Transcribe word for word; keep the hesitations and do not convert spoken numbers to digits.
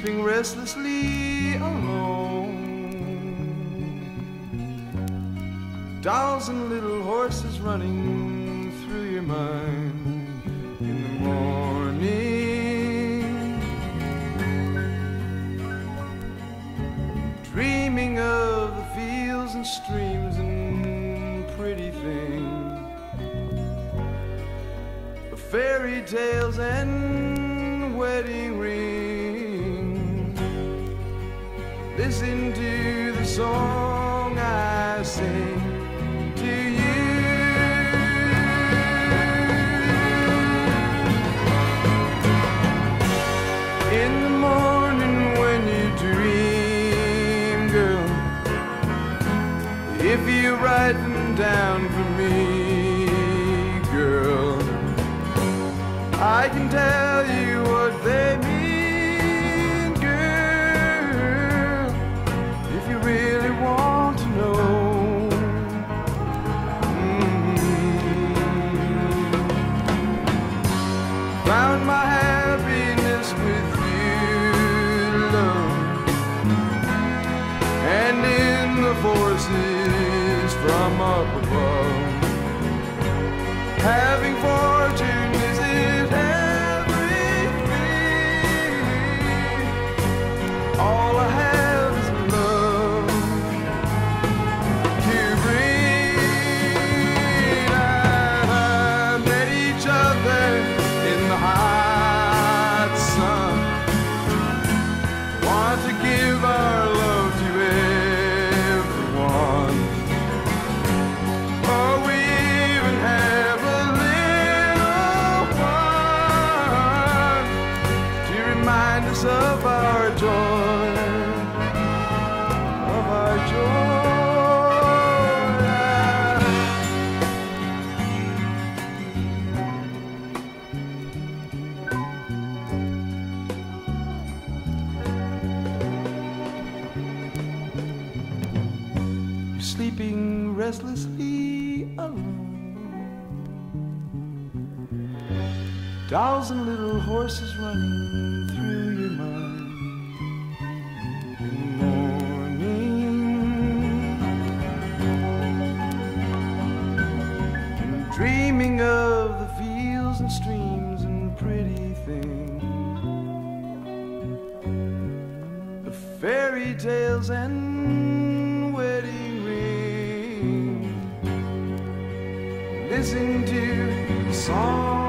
sleeping restlessly alone. Thousand little horses running through your mind in the morning, dreaming of the fields and streams and pretty things, of fairy tales and wedding rings. Listen to the song I sing to you. In the morning when you dream, girl, if you write them down for me, girl, I can tell you what they mean, girl, if you really want to know. Found my happiness with you, love, and in the forces from up above. Having fortune isn't everything. All I have is love to bring. I met each other in the hot sun. Want to give our love to everyone. Oh, we even have a little one to remind us of our joy, of our joy. Sleeping restlessly alone. Thousand little horses running through your mind in the morning, and dreaming of the fields and streams and pretty things, the fairy tales and wedding rings. Listen to the song